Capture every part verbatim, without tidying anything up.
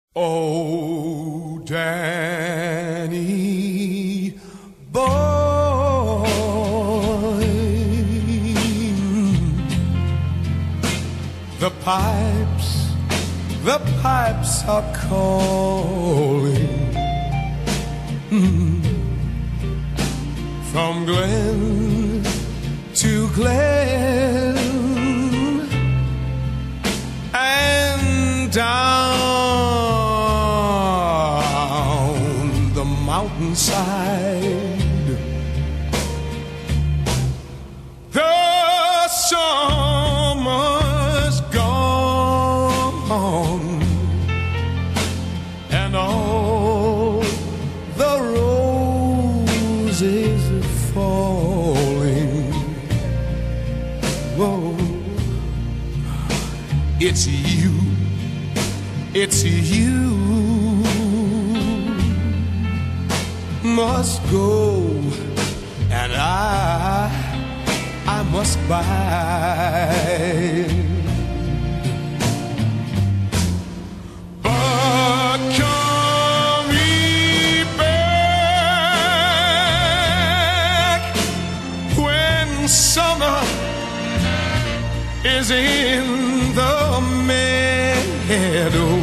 Oh, Danny boy, the pipes, the pipes are calling from glen to glen and down the mountainside. The summer's gone and all the roses are falling. Whoa, it's you, it's you must go, and I, I must bide. But come ye back when summer is in the meadow.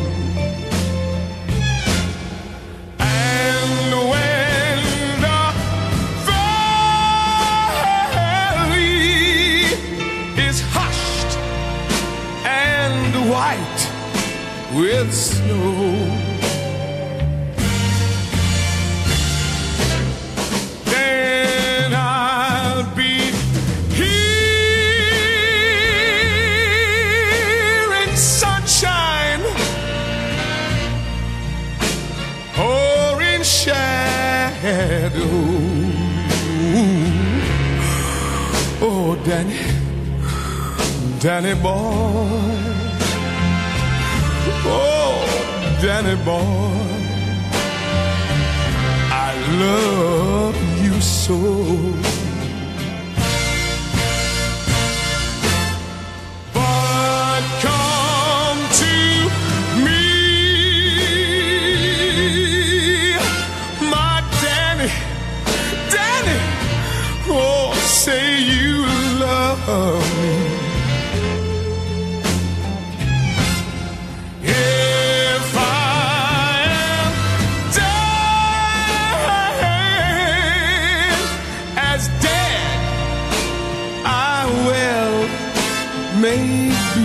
White with snow, then I'll be here in sunshine or in shadow. Oh, Danny, Danny boy, oh, Danny boy, I love you so. But come to me, my Danny, Danny, oh, say you love me. Maybe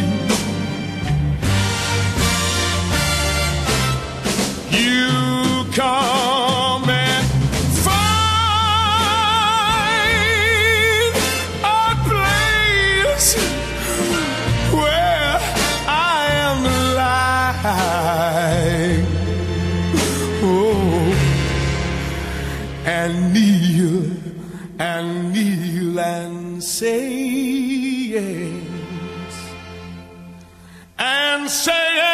you come and find a place where I am lying, oh, and kneel and kneel and say yes, and say